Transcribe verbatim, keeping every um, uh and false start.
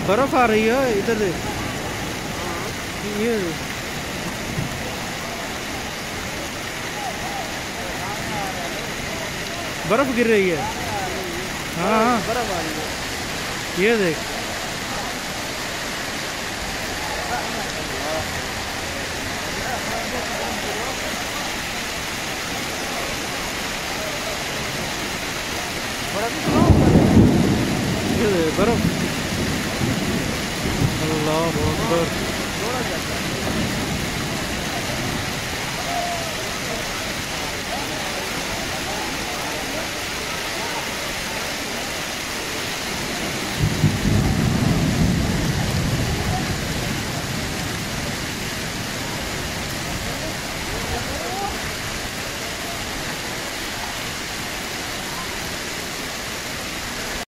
बर्फ आ रही है इधर देख। ये बर्फ गिर रही है। हाँ हाँ बर्फ आ रही है। ये देख। ये देख बर्फ। अल्लाह अकबर।